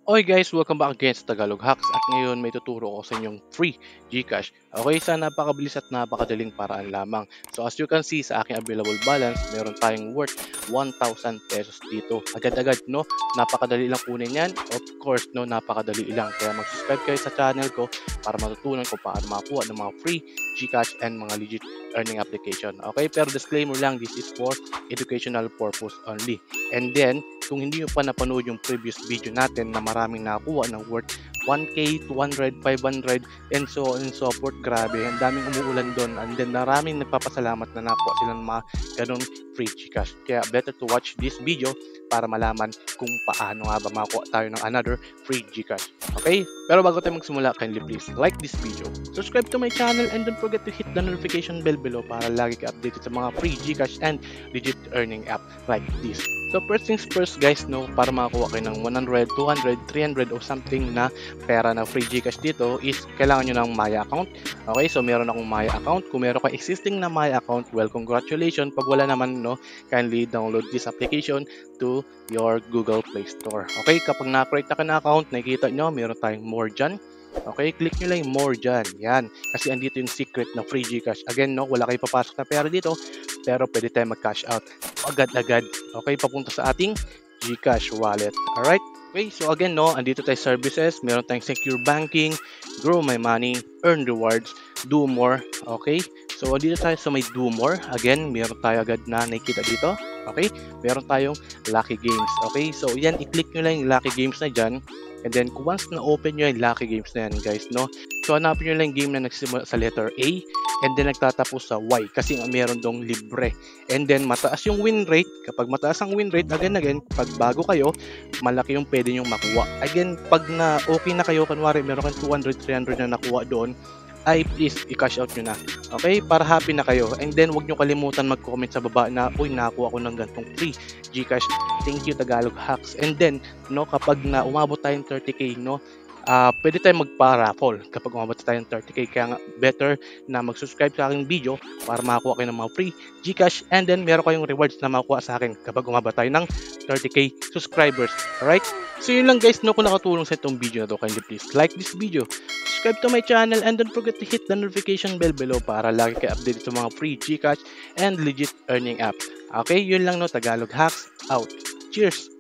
Okay guys, welcome back again sa Tagalog Hacks at ngayon may tuturo ko sa inyong free GCash. Okay, sa napakabilis at napakadaling paraan lamang. So as you can see sa aking available balance, meron tayong worth 1,000 pesos dito. Agad-agad, no? Napakadali lang kunin yan. Of course, no? Napakadali lang. Kaya mag-subscribe kayo sa channel ko para matutunan ko paano makakuha ng mga free GCash and mga legit earning application. Okay, pero disclaimer lang, this is for educational purpose only. And then, kung hindi nyo pa napanood yung previous video natin na maraming nakakuha ng worth 1K, 200, 500, and so on and so forth. Grabe, ang daming umuulan doon. And then maraming nagpapasalamat na nakuha sila ng mga ganun free Gcash. Kaya better to watch this video para malaman kung paano nga ba makakuha tayo ng another free Gcash. Okay? Pero bago tayo magsimula, kindly please like this video, subscribe to my channel, and don't forget to hit the notification bell below para lagi ka updated sa mga free Gcash and legit earning app like this. So first things first guys, no, para makakuha kayo ng 100, 200, 300 o something na pera na free Gcash dito is kailangan nyo ng Maya account. Okay, so meron akong Maya account. Kung meron kang existing na Maya account, well, congratulations. Pag wala naman, no, kindly download this application to your Google Play Store. Okay, kapag na-create na ka na account, nakikita nyo, meron tayong more dyan. Okay, click nyo lang yung more dyan. Yan. Kasi andito yung secret na free Gcash. Again, no, wala kayo papasok na pera dito, pero pwede tayo mag-cash out agad-agad. Okay, papunta sa ating Gcash wallet. Alright? Okay, so again, no, andito tayo services. Meron tayong secure banking, grow my money, earn rewards, do more. Okay, so andito tayo sa may do more. Again, meron tayo agad na nakikita dito. Okay, meron tayong lucky games. Okay, so yan, i-click nyo lang yung lucky games na dyan. And then, once na-open nyo yung lucky games na yan, guys, no? So, hanapin nyo lang yung game na nagsimula sa letter A and then nagtatapos sa Y kasi meron dong libre. And then, mataas yung win rate. Kapag mataas ang win rate, again, pag bago kayo, malaki yung pwede nyong makuha. Again, pag na okay na kayo, kanwari, meron kang 200, 300 na nakuha doon, ay please i-cash out nyo na. Okay? Para happy na kayo. And then, huwag nyo kalimutan mag-comment sa baba na, uy, nakakuha ko ng gantong free Gcash. Thank you, Tagalog Hacks. And then, no, kapag na umabot tayong 30k, no, pwede tayong magpa-raffle kapag umabot tayong 30k. Kaya nga, better na mag-subscribe sa aking video para makakuha kayo ng mga free Gcash. And then, meron kayong rewards na makukuha sa akin kapag umabot tayo ng 30k subscribers. Alright? So, yun lang guys, no, kung nakatulong sa itong video na to, kindly please like this video, subscribe to my channel, and don't forget to hit the notification bell below para lagi kayo updated sa mga free Gcash and legit earning app. Okay, yun lang, no, Tagalog Hacks out. Cheers!